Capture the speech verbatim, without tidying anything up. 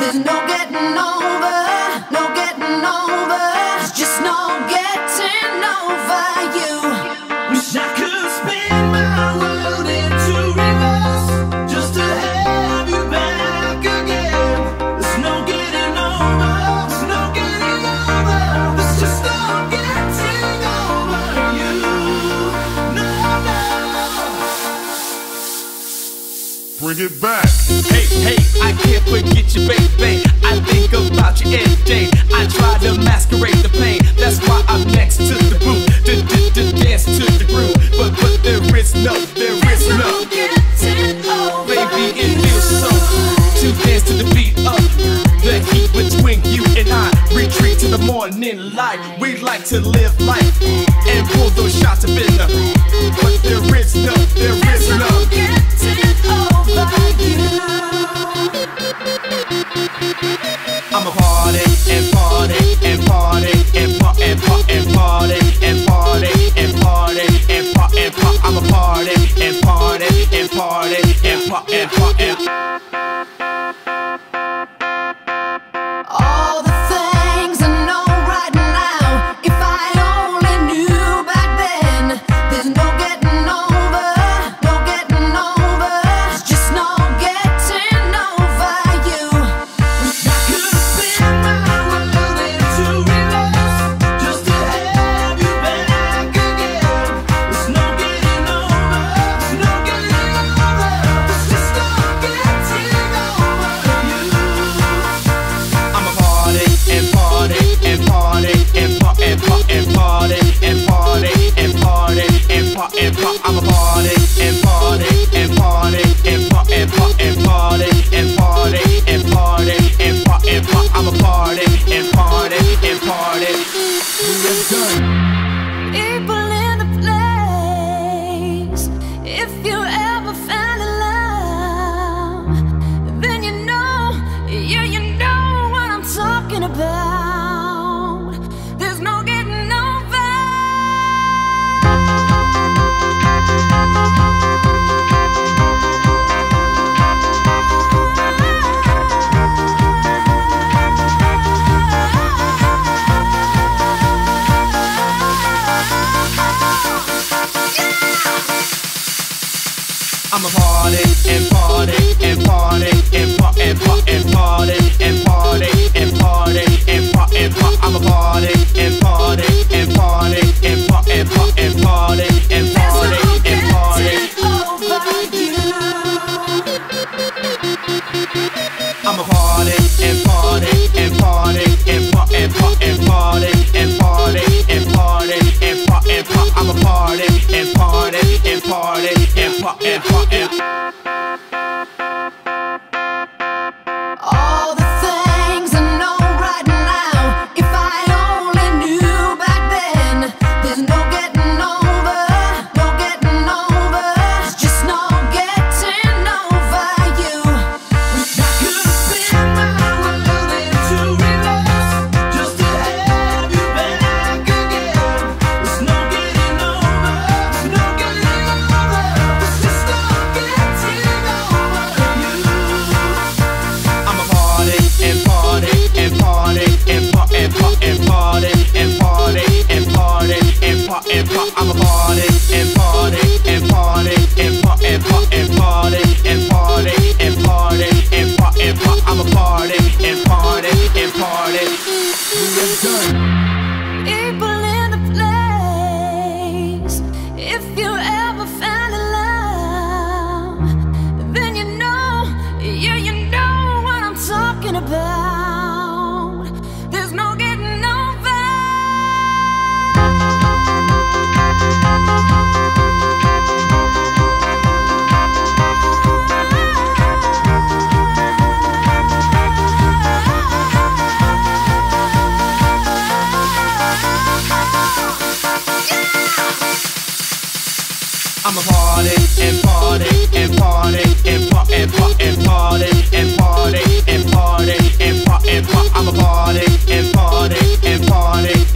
There's no getting over, no getting over. There's just no getting over you. Wish I could spin my world into reverse just to have you back again. There's no getting over, there's no getting over. There's just no getting over you. No, no. Bring it back. Hey, hey, I can't forget you, baby. I think about you every day. I try to masquerade the pain. That's why I'm next to the booth. D-d-d-dance to the groove. But, but there is no, there is no getting over. Baby, it feels so to dance to the beat of the heat between you and I. Retreat to the morning light. We like to live life and pull those shots of in the. But there is no, there is no getting over you. I'm a party and party and party and party and party and party and party and party and party and party. I'm a party and party and party and party and party. All the things I know right now, if I only knew back then. There's no getting over, no getting over. There's just no getting over you. Wish I could spin my world into reverse just to have you back again. There's no getting over, there's no getting over. There's just no getting over you. I'm a party and party and party and party and party and party and party and party and party and party. I'm a party and party and party and party and party and party and party and party and party and party. I'm a party and party and party. We're done. People in the place. If you ever found a love, then you know, yeah, you know what I'm talking about. There's no getting over. I'm a party and party and party and party and party and party and party and party and party and party. I'm a party and party and party and party and party and party and party and party. I'm a party and party and party and party and party and party and party and party and party and party. I'm a party and party and party and party and party. All the things I know right now, if I only knew back then. There's no getting over, no getting over. There's just no getting over you. Wish I could spin my world into reverse just to have you back again. There's no getting over, there's no getting over. There's just no getting over you. I'm a party and party and party and party and party and party and party and party and party and party. I'm a party and party and party and party and party and party and party and party and party and party. I'm a party and party and party. We're done. People in the place. If you ever found a love, then you know, yeah, you know what I'm talking about. There's no getting over. I'm a party and party and party and party and party and party and party and party and party and party. I'm a party and party and party